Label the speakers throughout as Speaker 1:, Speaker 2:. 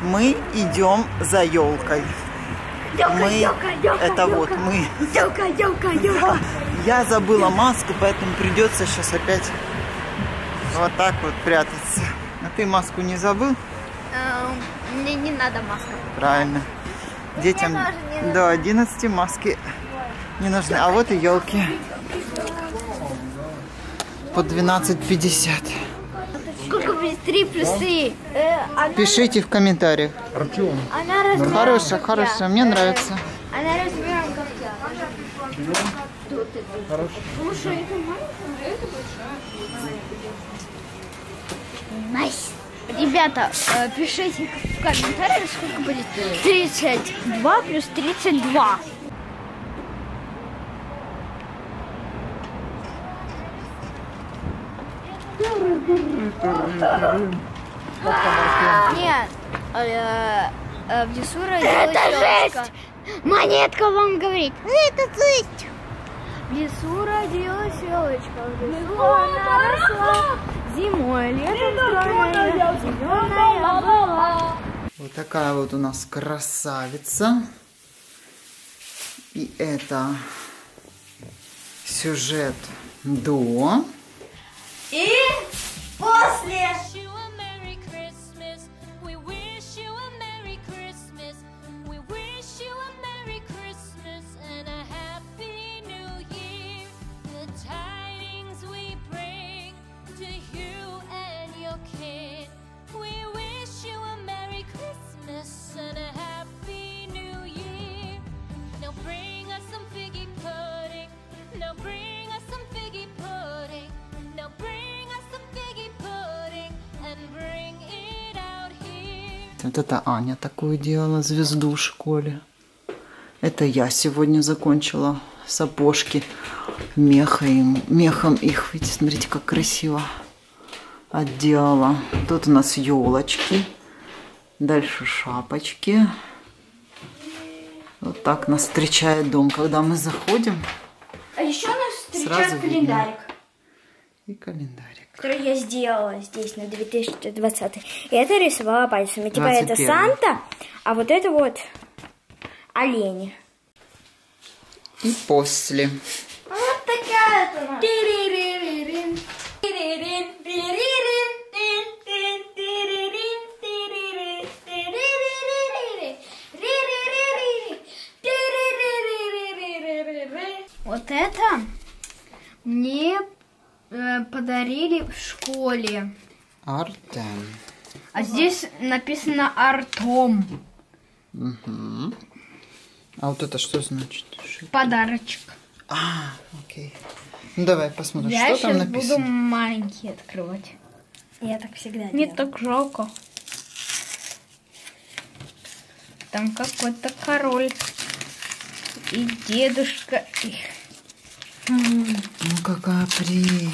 Speaker 1: Мы идем за елкой. Это вот мы.
Speaker 2: Елка.
Speaker 1: Я забыла маску, поэтому придется сейчас опять вот так вот прятаться. А ты маску не забыл?
Speaker 2: Мне не надо маска.
Speaker 1: Правильно. Детям до 11 маски не нужны. А вот и елки. По 12,50.
Speaker 2: Сколько будет 3 плюс 3?
Speaker 1: Пишите в комментариях.
Speaker 3: Артем.
Speaker 2: Она размером
Speaker 1: Хорошая, мне нравится.
Speaker 2: Она размером как я.
Speaker 3: Хорошо.
Speaker 2: Слушай, это маленькая, это большая. Найс. Ребята, пишите в комментариях, сколько будет 32 плюс 32. Нет, внизу родилась елочка. Монетка вам говорит. Это жесть. В лесу родилась елочка, в лесу она росла. Зимой, летом зеленая была.
Speaker 1: Вот такая вот у нас красавица. И это сюжет до.
Speaker 2: И после.
Speaker 1: Вот это Аня такую делала, звезду в школе. Это я сегодня закончила сапожки мехом их. Видите, смотрите, как красиво отделала. Тут у нас елочки. Дальше шапочки. Вот так нас встречает дом, когда мы заходим.
Speaker 2: А еще нас встречает
Speaker 1: Сразу
Speaker 2: календарик.
Speaker 1: И календарик.
Speaker 2: Который я сделала здесь на 2020. И это рисовала пальцами. Типа
Speaker 1: 21.
Speaker 2: это Санта, а вот это вот олени.
Speaker 1: И после.
Speaker 2: Вот такая вот она. Вот это мне подарили в школе.
Speaker 1: Артем.
Speaker 2: А здесь написано Артом.
Speaker 1: Угу. А вот это что значит?
Speaker 2: Подарочек.
Speaker 1: А, окей. Ну давай посмотрим,
Speaker 2: Я
Speaker 1: что там
Speaker 2: сейчас буду
Speaker 1: написано.
Speaker 2: маленький открывать. Я так всегда делаю. Мне так жалко. Там какой-то король и дедушка.
Speaker 1: Ну какая прелесть.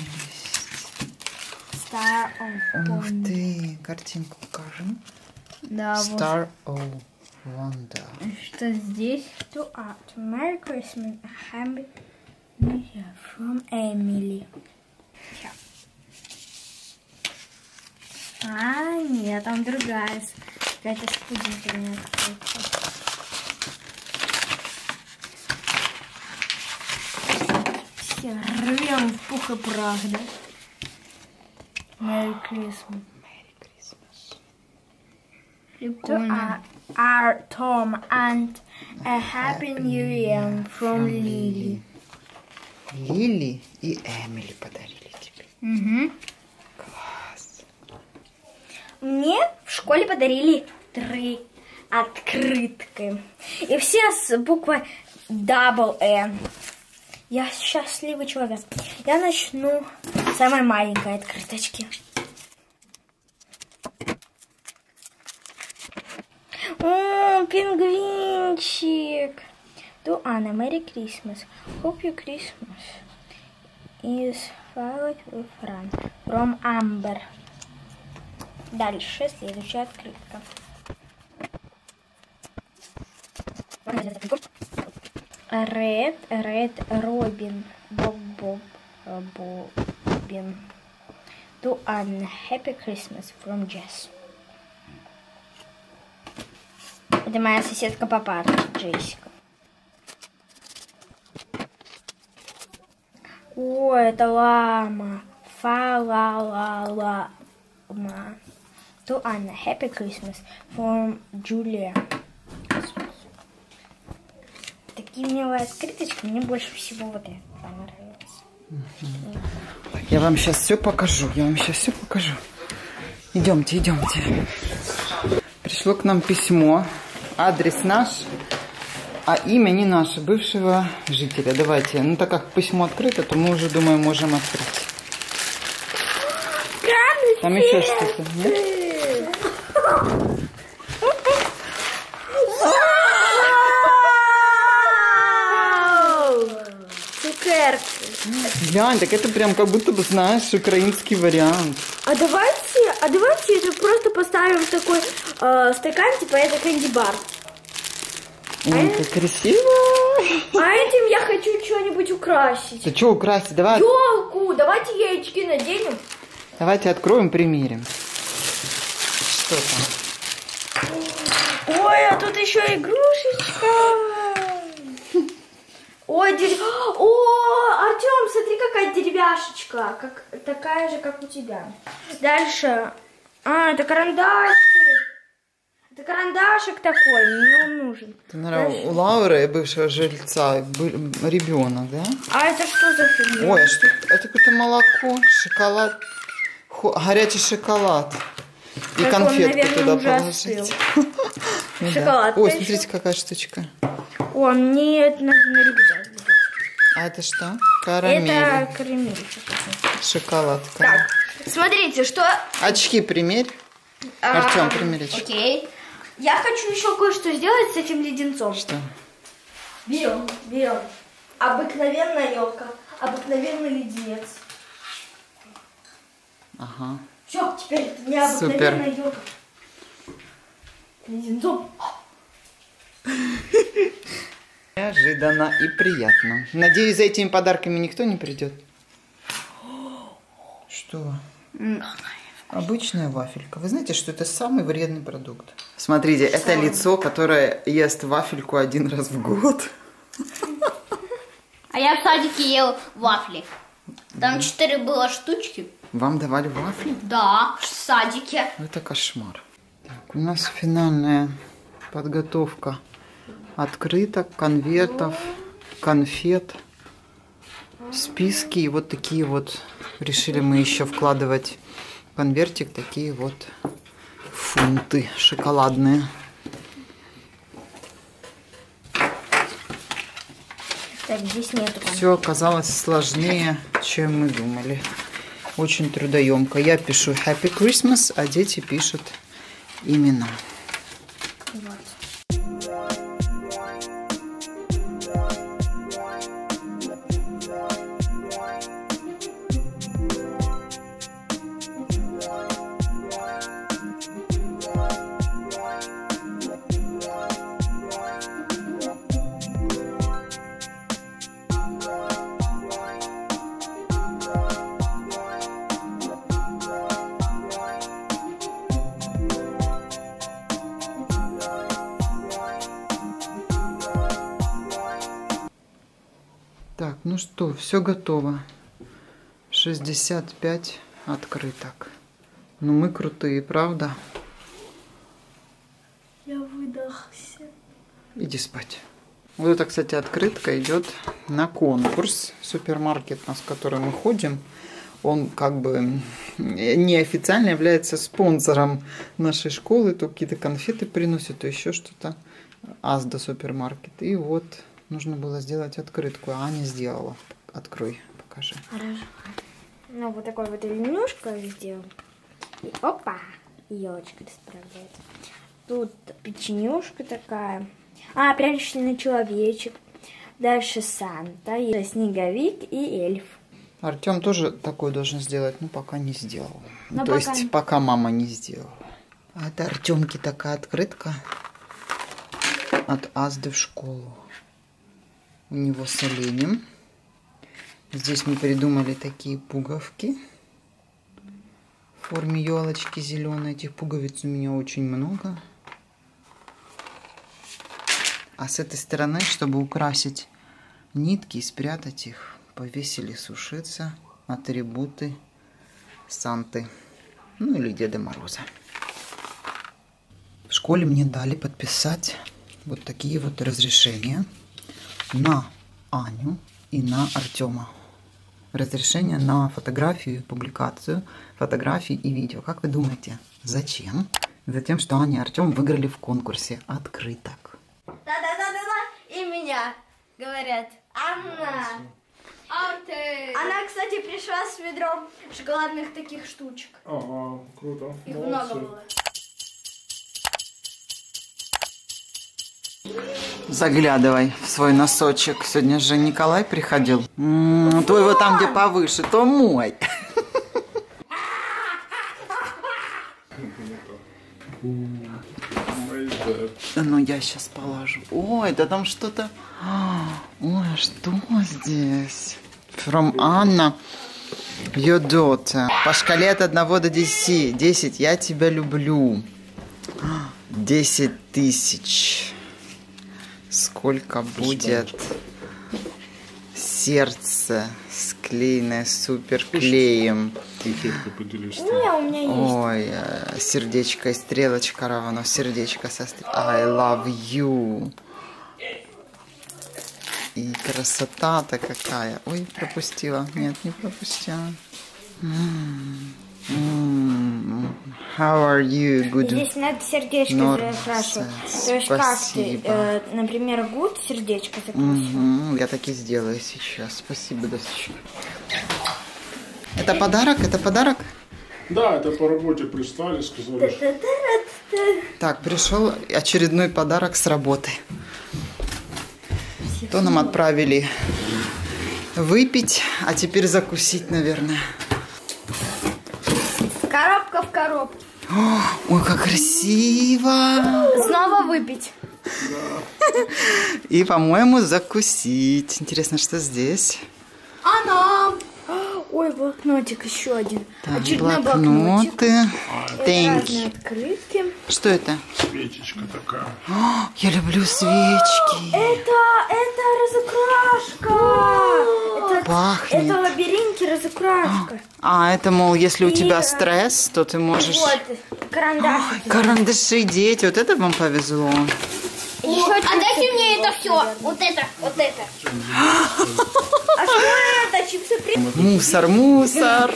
Speaker 2: Star of
Speaker 1: Ух ты, картинку покажем.
Speaker 2: Да,
Speaker 1: Star of Wonder.
Speaker 2: вот. Что здесь? To Merry Christmas, a Happy New Year from Emily. Сейчас. А, нет, там другая. Какая-то скудительная какая-то. Все рвем в пух и прах, да? Merry Christmas.
Speaker 1: Merry Christmas.
Speaker 2: Прикольно. Our Tom and a Happy New Year from Lily.
Speaker 1: Лили и Эмили подарили тебе.
Speaker 2: Угу.
Speaker 1: Класс.
Speaker 2: Мне в школе подарили 3 открытки. И все с буквой Double N. Я счастливый человек. Я начну с самой маленькой открыточки. О, пингвинчик. To Anna, Merry Christmas. Hope your Christmas is filled with fun. From Amber. Дальше следующая открытка. Red Robin Bobin. To Anna, Happy Christmas from Jess. Это моя соседка по парку, Джессика. О, это лама. Фа-ла-ла-ла-ма. To Anna. Happy Christmas from Julia. Такие милые открыточки. Мне больше всего вот это понравилось.
Speaker 1: Я вам сейчас все покажу. Идемте. Пришло к нам письмо. Адрес наш, а имя не наше, бывшего жителя. Давайте. Ну, так как письмо открыто, то мы уже, думаю, можем открыть. Там еще что-то, нет?
Speaker 2: Цукерки.
Speaker 1: Глянь, так это прям как будто бы, знаешь, украинский вариант.
Speaker 2: А давайте это просто поставим в такой стакан, типа это кэнди-бар.
Speaker 1: Ой, как красиво.
Speaker 2: А этим я хочу что-нибудь украсить.
Speaker 1: Ты что украсить? Давай.
Speaker 2: Ёлку, давайте яички наденем.
Speaker 1: Давайте откроем, примерим. Что там?
Speaker 2: Ой, а тут еще игрушечка. Ой, О, Артем, смотри, какая деревяшечка. Такая же, как у тебя. Дальше. Это карандашик. Это карандашик такой, мне он нужен.
Speaker 1: Это, наверное, у Лауры, бывшего жильца, ребенок, да?
Speaker 2: А это что за фигня?
Speaker 1: Ой, а что? Это какое-то молоко, шоколад, горячий шоколад. И
Speaker 2: Так
Speaker 1: конфетку
Speaker 2: он, наверное,
Speaker 1: туда
Speaker 2: уже
Speaker 1: положить. Ну
Speaker 2: шоколад.
Speaker 1: Ой, смотрите, какая штучка.
Speaker 2: О, мне это надо на рюкзак.
Speaker 1: А это что? Карамель.
Speaker 2: Это карамель.
Speaker 1: Шоколад.
Speaker 2: Так, смотрите, что...
Speaker 1: Очки примерь. Артем, примерь очки.
Speaker 2: Окей. Я хочу еще кое-что сделать с этим леденцом.
Speaker 1: Что?
Speaker 2: Берем. Обыкновенная елка, обыкновенный леденец.
Speaker 1: Ага.
Speaker 2: Все, теперь это необыкновенная елка. Леденцом.
Speaker 1: Неожиданно и приятно. Надеюсь, за этими подарками никто не придет. Что? Обычная вафелька. Вы знаете, что это самый вредный продукт? Смотрите, это лицо, которое ест вафельку один раз в год.
Speaker 2: А я в садике ел вафли. Там 4 было штучки.
Speaker 1: Вам давали вафли?
Speaker 2: Да, в садике.
Speaker 1: Это кошмар. Так, у нас финальная подготовка открыток, конвертов, конфет, списки. И вот такие вот решили мы еще вкладывать в конвертик такие вот фунты шоколадные.
Speaker 2: Так, здесь нету.
Speaker 1: Все оказалось сложнее, чем мы думали. Очень трудоемко. Я пишу Happy Christmas, а дети пишут имена.
Speaker 2: Вот.
Speaker 1: Так, ну что, все готово. 65 открыток. Ну мы крутые, правда?
Speaker 2: Я выдохся.
Speaker 1: Иди спать. Вот эта, кстати, открытка идет на конкурс. Супермаркет, на который мы ходим, он как бы неофициально является спонсором нашей школы. То какие-то конфеты приносят, то еще что-то. Азда супермаркет. И вот нужно было сделать открытку, а Аня сделала. Открой, покажи.
Speaker 2: Хорошо. Ну, вот такой вот ремнюшка сделал. И опа! Елочка расправляется. Тут печенюшка такая. Пряничный человечек. Дальше Санта, снеговик и эльф.
Speaker 1: Артем тоже такой должен сделать, но пока не сделал.
Speaker 2: Но
Speaker 1: То
Speaker 2: пока...
Speaker 1: есть пока мама не сделала. А это Артемке такая открытка от Азды в школу. У него с оленем. Здесь мы придумали такие пуговки в форме елочки зеленой. Этих пуговиц у меня очень много. А с этой стороны, чтобы украсить нитки и спрятать их, повесили сушиться атрибуты Санты. Ну или Деда Мороза. В школе мне дали подписать вот такие вот разрешения на Аню и на Артема. Разрешение на фотографию и публикацию фотографий и видео. Как вы думаете, зачем? Затем, что Аня и Артем выиграли в конкурсе открыток.
Speaker 2: Да-да-да-да-да. И меня говорят. Анна. Она, кстати, пришла с ведром шоколадных таких штучек.
Speaker 3: Ага, круто.
Speaker 2: Их много было.
Speaker 1: Заглядывай в свой носочек. Сегодня же Николай приходил. Твой вот там, где повыше, то мой. Ну, я сейчас положу. Ой, да там что-то... Ой, что здесь? From Anna, your daughter. По шкале от 1 до 10. 10, я тебя люблю. 10 тысяч. Сколько будет сердце склеенное суперклеем?
Speaker 2: У меня есть.
Speaker 1: Ой, сердечко и стрелочка равно сердечко со стрелочкой. I love you. И красота-то какая. Ой, пропустила. Нет, не пропустила. How are you? Good.
Speaker 2: Здесь надо сердечко закрашивать. То есть как ты, например, good сердечко закрашивать.
Speaker 1: Я так и сделаю сейчас. Спасибо, дочечка. Это подарок? Это подарок?
Speaker 3: Да, это по работе прислали, сказали.
Speaker 1: Так, пришел очередной подарок с работы. То нам отправили выпить, а теперь закусить, наверное.
Speaker 2: Коробка в коробке.
Speaker 1: Ой, как красиво!
Speaker 2: Снова выпить.
Speaker 1: И, по-моему, закусить. Интересно, что здесь?
Speaker 2: Она. Ой, блокнотик еще один.
Speaker 1: Так,
Speaker 2: очередной
Speaker 1: блокноты.
Speaker 2: Разные открытки.
Speaker 1: Что это?
Speaker 3: Свечечка такая.
Speaker 1: О, я люблю свечки.
Speaker 2: Это разукрашка.
Speaker 1: Пахнет.
Speaker 2: Это лабиринты разукрашка.
Speaker 1: А, это, мол, если у тебя стресс, то ты можешь...
Speaker 2: Вот, карандаши.
Speaker 1: Ой, карандаши, дети, вот это вам повезло.
Speaker 2: А дайте мне это все. Вот это. А что это? Чипсы
Speaker 1: Мусор, мусор.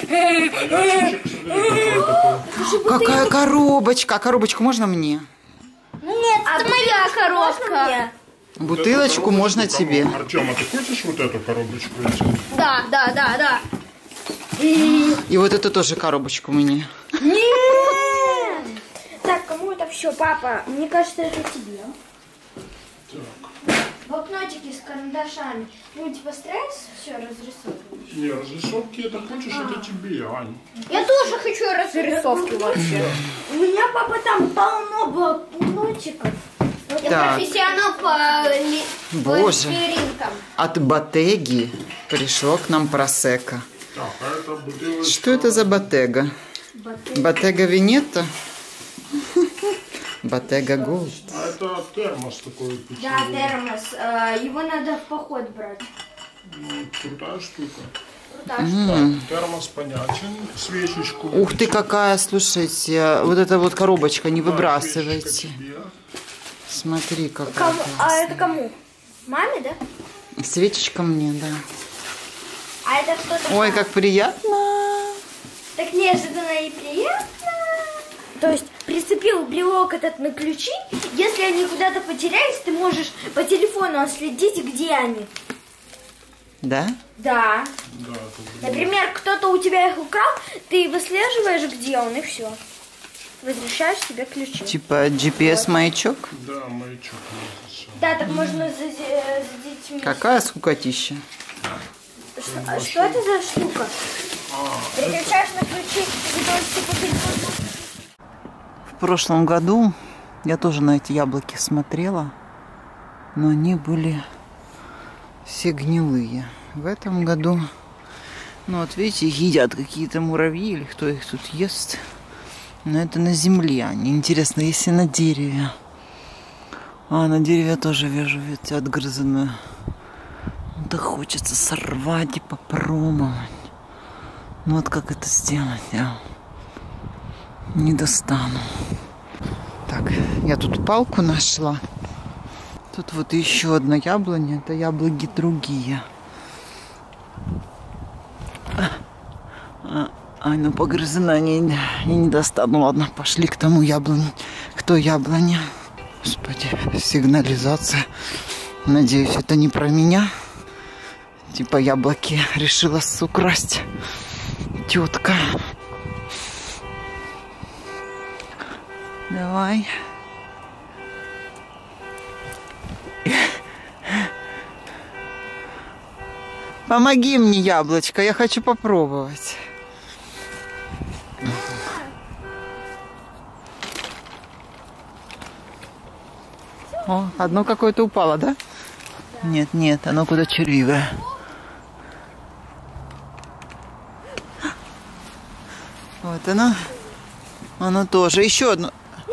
Speaker 1: Какая коробочка. А коробочку можно мне?
Speaker 2: Нет, это моя коробка.
Speaker 1: Бутылочку можно тебе.
Speaker 3: Артем, а ты хочешь вот эту коробочку?
Speaker 2: Да.
Speaker 1: И вот эту тоже коробочку мне.
Speaker 2: Нет! Так, кому это все, папа? Мне кажется, это тебе.
Speaker 3: Так.
Speaker 2: Блокнотики с карандашами. Ну, типа стресс, все разрисовываешь.
Speaker 3: Не, разрисовки это хочешь, это тебе, Ань.
Speaker 2: Я тоже хочу разрисовки вообще. У меня, папа, там полно блокнотиков. Я профессионал по лабиринтам.
Speaker 1: От Ботеги пришло к нам просека.
Speaker 3: Так, а это бутылочка.
Speaker 1: Что это за Ботега? Ботега Венето? Ботега Голд.
Speaker 3: А это термос такой.
Speaker 2: Да, термос. Его надо в поход брать.
Speaker 3: Крутая штука.
Speaker 2: Крутая штука.
Speaker 3: Термос понятен. Свечечку.
Speaker 1: Ух ты, какая, слушайте, вот эта вот коробочка, не выбрасывайте. Смотри, какая.
Speaker 2: А это кому? Маме, да?
Speaker 1: Свечечка мне, да.
Speaker 2: А это что такое?
Speaker 1: Ой, как приятно.
Speaker 2: Так неожиданно и приятно. То есть прицепил брелок этот на ключи. Если они куда-то потерялись, ты можешь по телефону отследить, где они.
Speaker 1: Да?
Speaker 2: Да.
Speaker 3: Да,
Speaker 2: Например, кто-то у тебя их украл, ты выслеживаешь, где он, и все. Возвращаешь себе ключи.
Speaker 1: Типа GPS-маячок?
Speaker 3: да, маячок.
Speaker 2: Да, так можно за детьми.
Speaker 1: Какая скукотища.
Speaker 2: Что это за штука? Переключаешь на ключи, и типа по телефону.
Speaker 1: В прошлом году я тоже на эти яблоки смотрела, но они были все гнилые. В этом году, ну вот видите, их едят какие-то муравьи или кто их тут ест. Но это на земле они. Интересно, если на дереве. А на дереве тоже вижу, видите, отгрызанную. Да хочется сорвать и попробовать. Ну вот как это сделать, я не достану. Так, я тут палку нашла. Тут вот еще одна яблоня. Это яблоки другие. Ай, ну погрызена не достану. Ладно, пошли к тому яблоне. Кто яблоня? Господи, сигнализация. Надеюсь, это не про меня. Типа яблоки решила украсть тетка. Давай. Помоги мне, яблочко, я хочу попробовать. О, одно какое-то упало, да? Нет, нет, оно куда червивое. Вот оно. Оно тоже. Еще одно.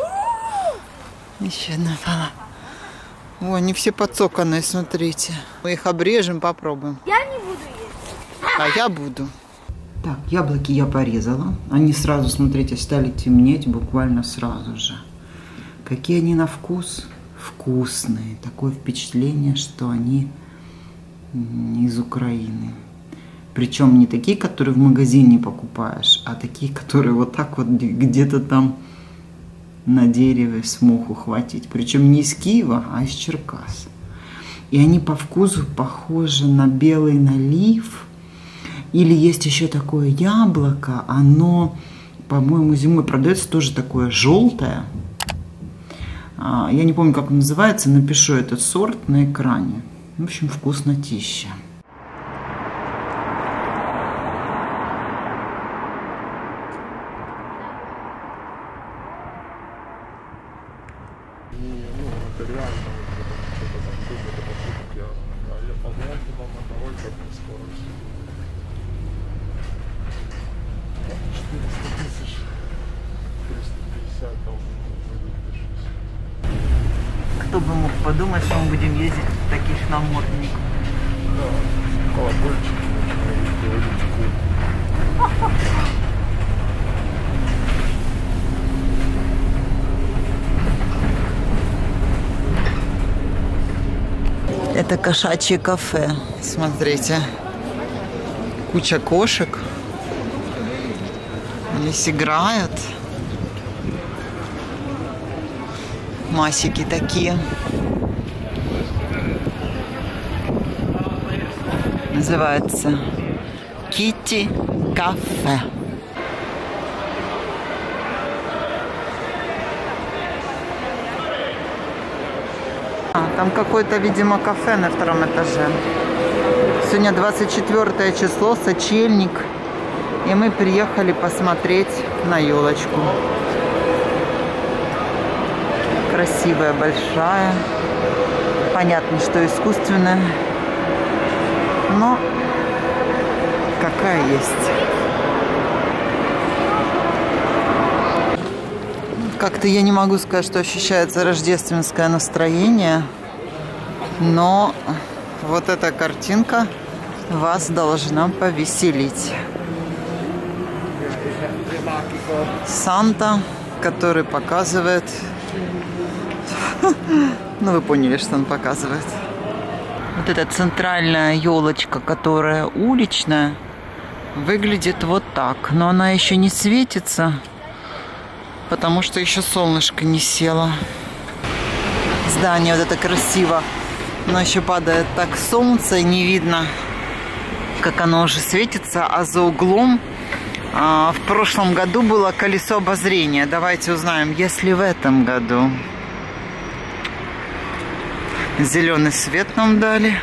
Speaker 1: Еще одна пала. Ой, они все подсоканные, смотрите. Мы их обрежем, попробуем.
Speaker 2: Я не буду есть.
Speaker 1: А я буду. Так, яблоки я порезала. Они сразу, смотрите, стали темнеть буквально сразу же. Какие они на вкус? Вкусные. Такое впечатление, что они из Украины. Причем не такие, которые в магазине покупаешь, а такие, которые вот так вот где-то там на дереве смог ухватить. Причем не из Киева, а из Черкас. И они по вкусу похожи на белый налив. Или есть еще такое яблоко, оно, по-моему, зимой продается тоже такое желтое. Я не помню, как он называется, напишу этот сорт на экране. В общем, вкуснотища. Кто бы мог подумать, что мы будем ездить в таких намордниках.
Speaker 3: Да, колокольчики начинают говорить.
Speaker 1: Это кошачье кафе. Смотрите. Куча кошек. Здесь играют. Масики такие. Называется Kitty Cafe. Там какое-то, видимо, кафе на втором этаже. Сегодня 24 число, сочельник. И мы приехали посмотреть на елочку. Красивая, большая. Понятно, что искусственная. Но какая есть. Как-то я не могу сказать, что ощущается рождественское настроение. Но вот эта картинка вас должна повеселить. Санта, который показывает... Ну, вы поняли, что он показывает. Вот эта центральная елочка, которая уличная, выглядит вот так. Но она еще не светится, потому что еще солнышко не село. Здание вот это красиво. Но еще падает так солнце, и не видно, как оно уже светится. А за углом в прошлом году было колесо обозрения. Давайте узнаем, если в этом году. Зеленый свет нам дали,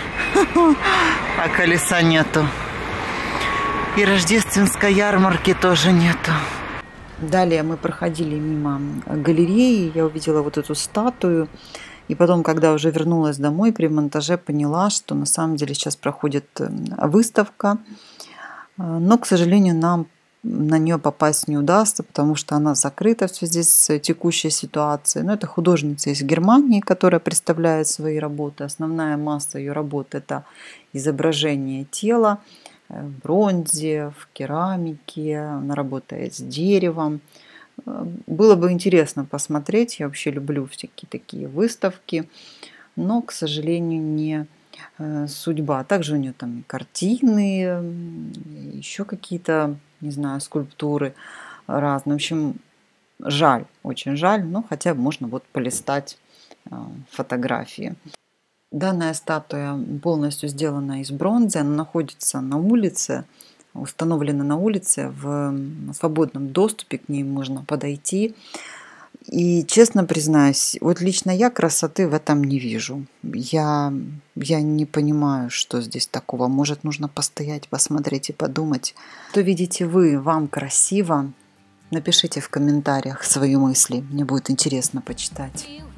Speaker 1: а колеса нету. И рождественской ярмарки тоже нету. Далее мы проходили мимо галереи, я увидела вот эту статую. И потом, когда уже вернулась домой, при монтаже поняла, что на самом деле сейчас проходит выставка. Но, к сожалению, нам на нее попасть не удастся, потому что она закрыта в связи с текущей ситуацией. Но это художница из Германии, которая представляет свои работы. Основная масса ее работ – это изображение тела в бронзе, в керамике, она работает с деревом. Было бы интересно посмотреть, я вообще люблю всякие такие выставки, но, к сожалению, не судьба. Также у нее там и картины, еще какие-то, не знаю, скульптуры разные. В общем, жаль, очень жаль, но хотя бы можно вот полистать фотографии. Данная статуя полностью сделана из бронзы, она находится на улице, установлена на улице, в свободном доступе к ней можно подойти. И честно признаюсь, вот лично я красоты в этом не вижу. Я не понимаю, что здесь такого. Может, нужно постоять, посмотреть и подумать. Что видите вы, вам красиво? Напишите в комментариях свои мысли. Мне будет интересно почитать.